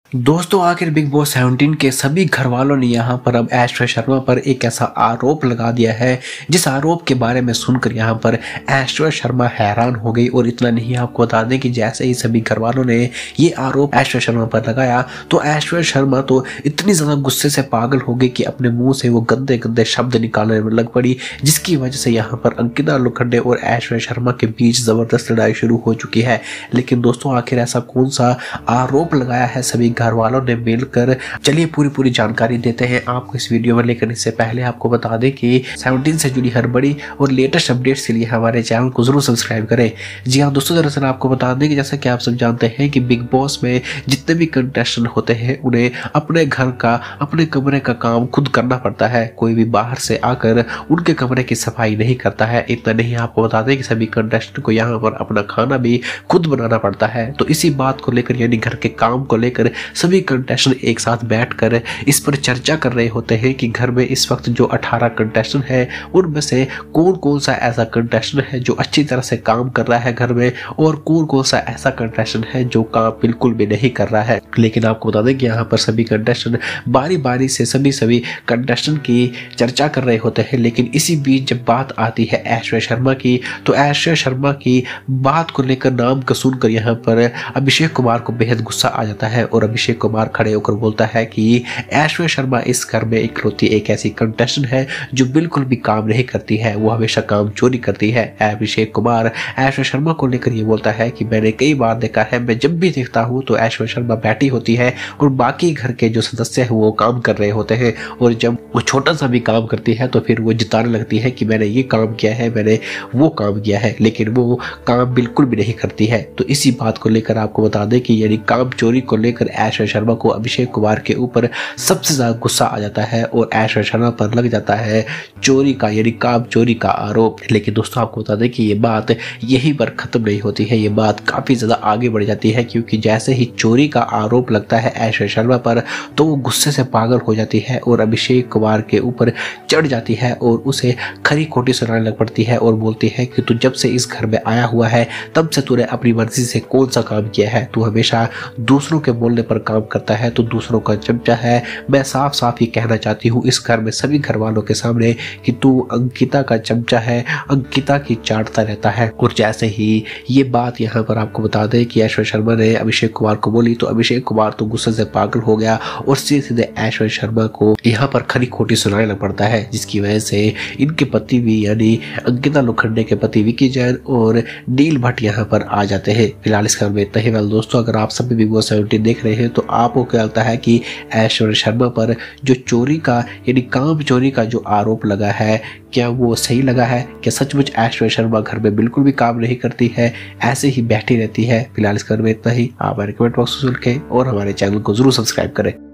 दोस्तों आखिर big boss 17 के सभी घर वालों ने यहाँ पर अब ऐश्वर्या शर्मा पर एक ऐसा आरोप लगा दिया है जिस आरोप के बारे में सुनकर यहाँ पर ऐश्वर्या शर्मा हैरान हो गई। और इतना नहीं, आपको बता दें कि जैसे ही सभी घर वालों ने ये आरोप ऐश्वर्या शर्मा पर लगाया तो ऐश्वर्या शर्मा तो इतनी ज्यादा गुस्से से पागल हो गई कि अपने मुंह से वो गंदे गंदे शब्द निकालने में लग पड़ी, जिसकी वजह से यहाँ पर अंकिता लोखंडे और ऐश्वर्या शर्मा के बीच जबरदस्त लड़ाई शुरू हो चुकी है। लेकिन दोस्तों आखिर ऐसा कौन सा आरोप लगाया है सभी घर वालों ने मिलकर, चलिए पूरी जानकारी देते हैं आपको इस वीडियो में। लेकिन इससे पहले आपको बता दें कि 17 से जुड़ी हर बड़ी और लेटेस्ट अपडेट्स के लिए हमारे चैनल को जरूर सब्सक्राइब करें। जी हाँ दोस्तों, दरअसल आपको बता दें कि जैसा कि आप सब जानते हैं कि बिग बॉस में जितने भी कंटेस्टेंट होते हैं उन्हें अपने घर का, अपने कमरे का काम खुद करना पड़ता है। कोई भी बाहर से आकर उनके कमरे की सफाई नहीं करता है। इतना नहीं, आपको बता दें कि सभी कंटेस्टेंट को यहाँ पर अपना खाना भी खुद बनाना पड़ता है। तो इसी बात को लेकर, यानी घर के काम को लेकर सभी कंटेस्टेंट एक साथ बैठकर इस पर चर्चा कर रहे होते हैं कि घर में इस वक्त जो 18 कंटेस्टेंट है उनमें से कौन कौन सा ऐसा कंटेस्टेंट है जो अच्छी तरह से काम कर रहा है घर में, और कौन कौन सा ऐसा कंटेस्टेंट है जो काम बिल्कुल भी नहीं कर रहा है। लेकिन आपको बता दें कि यहाँ पर सभी कंटेस्टेंट बारी बारी से सभी कंटेस्टेंट की चर्चा कर रहे होते हैं। लेकिन इसी बीच जब बात आती है ऐश्वर्या शर्मा की, तो ऐश्वर्या शर्मा की बात को लेकर, नाम को सुनकर यहाँ पर अभिषेक कुमार को बेहद गुस्सा आ जाता है। और अभिषेक कुमार खड़े होकर बोलता है कि ऐश्वर्या शर्मा इस घर में इकलौती एक ऐसी कंटेस्टेंट है जो बिल्कुल भी काम नहीं करती है, वो हमेशा काम चोरी करती है। अभिषेक कुमार ऐश्वर्या शर्मा को लेकर ये बोलता है कि मैंने कई बार देखा है, मैं जब भी देखता हूँ तो ऐश्वर्या शर्मा बैठी होती है और बाकी घर के जो सदस्य है वो काम कर रहे होते हैं, और जब वो छोटा सा भी काम करती है तो फिर वो जिताने लगती है कि मैंने ये काम किया है, मैंने वो काम किया है, लेकिन वो काम बिल्कुल भी नहीं करती है। तो इसी बात को लेकर आपको बता दें कि यानी काम चोरी को लेकर ऐश्वर्या शर्मा को अभिषेक कुमार के ऊपर सबसे ज्यादा गुस्सा आ जाता है और ऐश्वर्या शर्मा पर लग जाता है चोरी का, यानी काम चोरी का आरोप। लेकिन दोस्तों आपको बता दें कि ये बात यहीं पर खत्म नहीं होती है, ये बात काफी ज्यादा आगे बढ़ जाती है, क्योंकि जैसे ही चोरी का आरोप लगता है ऐश्वर्या शर्मा पर तो वो गुस्से से पागल हो जाती है और अभिषेक कुमार के ऊपर चढ़ जाती है और उसे खरी खोटी सुनाने लग पड़ती है और बोलती है कि तू जब से इस घर में आया हुआ है तब से तूने अपनी मर्जी से कौन सा काम किया है, तू हमेशा दूसरों के बोलने पर काम करता है, तो दूसरों का चमचा है। मैं साफ साफ ये कहना चाहती हूँ इस घर में सभी घर वालों के सामने कि तू अंकिता का चमचा है, अंकिता की चाटता रहता है। और जैसे ही ये बात यहाँ पर आपको बता दें कि ऐश्वर्या शर्मा ने अभिषेक कुमार को बोली तो अभिषेक कुमार तो गुस्से से पागल हो गया और सीधे ऐश्वर्या शर्मा को यहाँ पर खरी खोटी सुनाने लग पड़ता है, जिसकी वजह से इनके पति भी, यानी अंकिता लोखंडे के पति विकी जैन और नील भट्ट यहाँ पर आ जाते हैं। फिलहाल इस खबर में इतना ही। वेल दोस्तों, अगर आप सभी बिग बॉस 17 देख रहे हैं तो आपको क्या लगता है कि ऐश्वर्या शर्मा पर जो चोरी का, यानी काम चोरी का जो आरोप लगा है, क्या वो सही लगा है? क्या सचमुच ऐश्वर्या शर्मा घर में बिल्कुल भी काम नहीं करती है, ऐसे ही बैठी रहती है? फिलहाल इस खबर में इतना ही। आप हमारे कमेंट बॉक्स में लिखें और हमारे चैनल को जरूर सब्सक्राइब करें।